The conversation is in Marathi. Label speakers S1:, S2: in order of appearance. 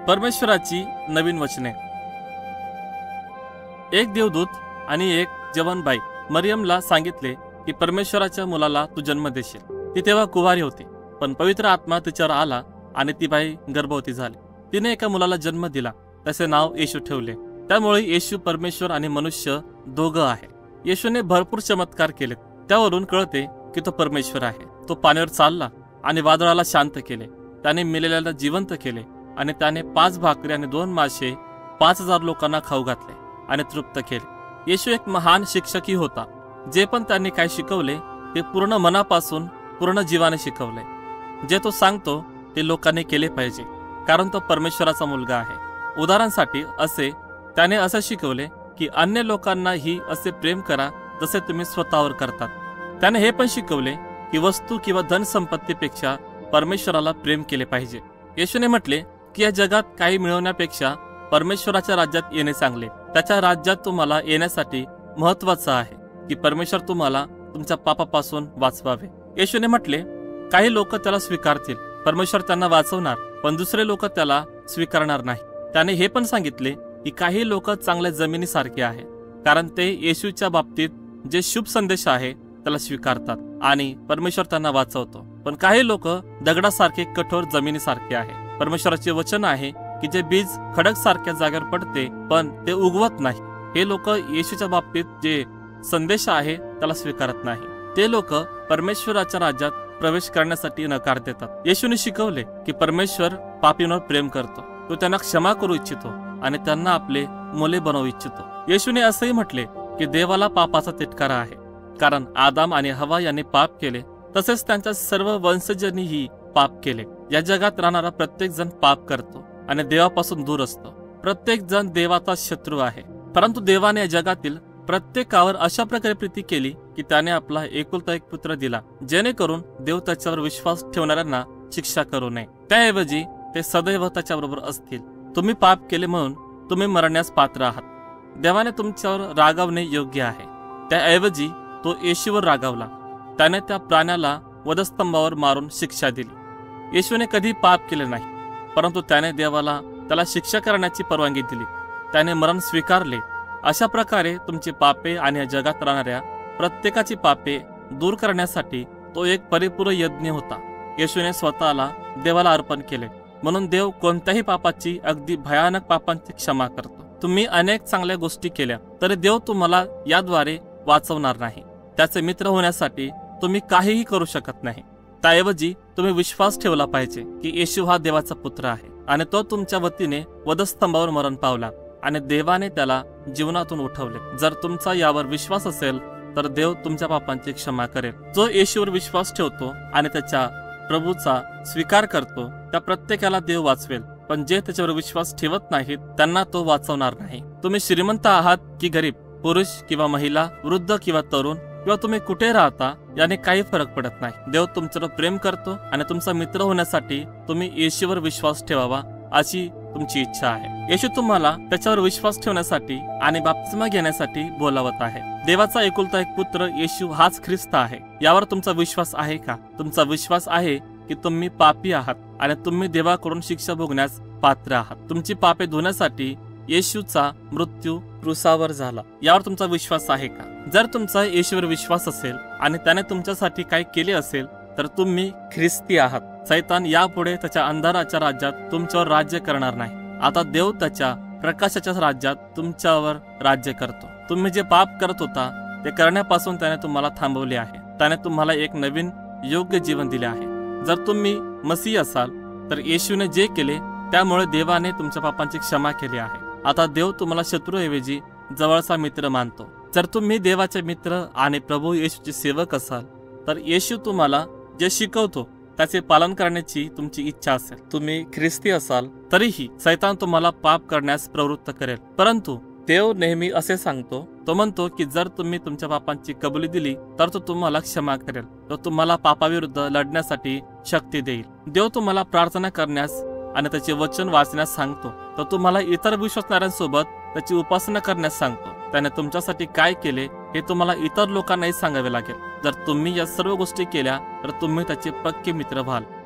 S1: परमेश्वराची नवीन वचने। एक देवदूत आणि एक जवानबाई मरियमला सांगितले की परमेश्वराच्या मुलाला तू जन्म देशील। ती तेव्हा कुवारी होती, पण पवित्र आत्मा तिच्यावर आला आणि ती बाई गर्भवती झाली। तिने एका मुलाला जन्म दिला, त्याचे नाव येशू ठेवले। त्यामुळे येशू परमेश्वर आणि मनुष्य दोघं आहे। येशूने भरपूर चमत्कार केले, त्यावरून कळते की तो परमेश्वर आहे। तो पाण्यावर चालला आणि वादळाला शांत केले, त्याने मेलेल्याला जिवंत केले आणि त्याने 5 भाकरी आणि 2 मासे 5000 लोकांना खाऊ घातले आणि तृप्त केले। येशू एक महान शिक्षकही होता। जे पण त्यांनी काय शिकवले ते पूर्ण मनापासून पूर्ण जीवाने शिकवले। जे तो सांगतो ते लोकांनी केले पाहिजे, कारण तो परमेश्वराचा मुलगा आहे। उदाहरणासाठी त्याने असे शिकवले की अन्य लोकांनाही असे प्रेम करा जसे तुम्ही स्वतःवर करतात। त्याने हे पण शिकवले की वस्तू किंवा धनसंपत्तीपेक्षा परमेश्वराला प्रेम केले पाहिजे। येशूने म्हटले की या जगात काही मिळवण्यापेक्षा परमेश्वराच्या राज्यात येणे चांगले। त्याच्या राज्यात तुम्हाला येण्यासाठी महत्त्वाचं आहे की परमेश्वर तुम्हाला तुमच्या पापापासून वाचवावे। येशूने म्हटले काही लोक त्याला स्वीकारतील, परमेश्वर त्यांना वाचवणार, पण दुसरे लोक त्याला स्वीकारणार नाही। त्याने हे पण सांगितले की काही लोक चांगल्या जमिनीसारखे आहे, कारण ते येशूच्या बाबतीत जे शुभ संदेश आहे त्याला स्वीकारतात आणि परमेश्वर त्यांना वाचवतो। पण काही लोक दगडासारखे कठोर जमिनीसारखे आहे। परमेश्वराचे वचन आहे की जे बीज खडक सारख्या जागेवर पडते पण ते उगवत नाही, हे लोक येशूच्या बाबतीत जे संदेश आहे त्याला स्वीकारत नाही। ते लोक परमेश्वराच्या राज्यात प्रवेश करण्यासाठी नकार देतात। येशूने शिकवले की परमेश्वर पापींवर प्रेम करतो, तो त्यांना क्षमा करू इच्छितो आणि त्यांना आपले मुले बनवू इच्छितो। येशूने असेही म्हटले की देवाला पापाचा तिटकारा आहे, कारण आदाम आणि हवा यांनी पाप केले, तसेच त्यांच्या सर्व वंशजांनीही पाप केले। या जगात राहणारा प्रत्येक जण पाप करतो आणि देवापासून दूर असतो। प्रत्येक जण देवाचा शत्रू आहे, परंतु देवाने या जगातील प्रत्येकावर अशा प्रकारे प्रीती केली की त्याने आपला एकुलता एक पुत्र दिला, जेणेकरून देव त्याच्यावर विश्वास ठेवणाऱ्यांना शिक्षा करू नये, त्याऐवजी ते सदैव त्याच्याबरोबर असतील। तुम्ही पाप केले म्हणून तुम्ही मरण्यास पात्र आहात। देवाने तुमच्यावर रागावणे योग्य आहे, त्याऐवजी तो येशूवर रागावला। त्याने त्या प्राण्याला वधस्तंभावर मारून शिक्षा दिली। येशूने कधी पाप केले नाही, परंतु त्याने देवाला त्याला शिक्षा करण्याची परवानगी दिली। त्याने मरण स्वीकारले। अशा प्रकारे तुमची पापे आणि या जगात राहणाऱ्या प्रत्येकाची पापे दूर करण्यासाठी तो एक परिपूर्ण यज्ञ होता। येशूने स्वतःला देवाला अर्पण केले, म्हणून देव कोणत्याही पापाची, अगदी भयानक पापांची क्षमा करतो। तुम्ही अनेक चांगल्या गोष्टी केल्या तरी देव तुम्हाला याद्वारे वाचवणार नाही। त्याचे मित्र होण्यासाठी तुम्ही काहीही करू शकत नाही, त्याऐवजी तुम्ही विश्वास ठेवला पाहिजे की येशू हा देवाचा पुत्र आहे आणि तो तुमच्या वतीने वधस्तंभावर मरण पावला आणि देवाने त्याला जीवनातून उठवले। जर तुमचा यावर विश्वास असेल तर देव तुमच्या पापांची क्षमा करेल। जो येशूवर विश्वास ठेवतो आणि त्याच्या प्रभूचा स्वीकार करतो त्या प्रत्येकाला देव वाचवेल, पण जे त्याच्यावर विश्वास ठेवत नाहीत त्यांना तो वाचवणार नाही। तुम्ही श्रीमंत आहात की गरीब, पुरुष किंवा महिला, वृद्ध किंवा तरुण, किंवा तुम्ही कुठे राहता याने काही फरक पडत नाही। देव तुमच्यावर प्रेम करतो आणि तुमचा मित्र होण्यासाठी तुम्ही येशूवर विश्वास ठेवावा अशी तुमची इच्छा आहे। येशू तुम्हाला त्याच्यावर विश्वास ठेवण्यासाठी आणि बप्तिस्मा घेण्यासाठी बोलावत आहे। देवाचा एकुलता एक पुत्र येशू हाच ख्रिस्त आहे। यावर तुमचा विश्वास आहे का? तुमचा विश्वास आहे की तुम्ही पापी आहात आणि तुम्ही देवाकडून शिक्षा भोगण्यास पात्र आहात। तुमची पापे धुण्यासाठी येशूचा मृत्यू क्रूसावर झाला, यावर तुमचा विश्वास आहे का? जर तुमचा येशूवर विश्वास असेल आणि त्याने तुमच्यासाठी काय केले असेल तर तुम्ही ख्रिस्ती आहात। सैतान यापुढे त्याच्या अंधाराच्या राज्यात तुमच्यावर राज्य करणार नाही। आता देव त्याच्या प्रकाशाच्या राज्यात तुमच्यावर राज्य करतो। तुम्ही जे पाप करत होता ते करण्यापासून त्याने तुम्हाला थांबवले आहे। त्याने तुम्हाला एक नवीन योग्य जीवन दिले आहे। जर तुम्ही मसीह असाल तर येशूने जे केले त्यामुळे देवाने तुमच्या पापांची क्षमा केली आहे। आता देव तुम्हाला शत्रूऐवजी जवळचा मित्र मानतो। जर तुम्ही देवाचे मित्र आणि प्रभू येशूचे सेवक असाल तर येशू तुम्हाला जे शिकवतो त्याचे पालन करण्याची तुमची इच्छा असेल। तुम्ही ख्रिस्ती असाल तरीही सैतान तुम्हाला पाप करण्यास प्रवृत्त करेल, परंतु देव नेहमी असे सांगतो, तो म्हणतो की जर तुम्ही तुमच्या पापांची कबुली दिली तर तो तुम्हाला क्षमा करेल, तो तुम्हाला पापाविरुद्ध लढण्यासाठी शक्ती देईल। देव तुम्हाला प्रार्थना करण्यास आणि त्याचे वचन वाचण्यास सांगतो, तो तुम्हाला इतर विश्वासणाऱ्यांसोबत त्याची उपासना करण्यास सांगतो। त्याने तुमच्यासाठी काय केले हे तुम्हाला इतर लोकांनाही सांगावे लागेल। जर तुम्ही या सर्व गोष्टी केल्या तर तुम्ही त्याचे पक्के मित्र व्हाल।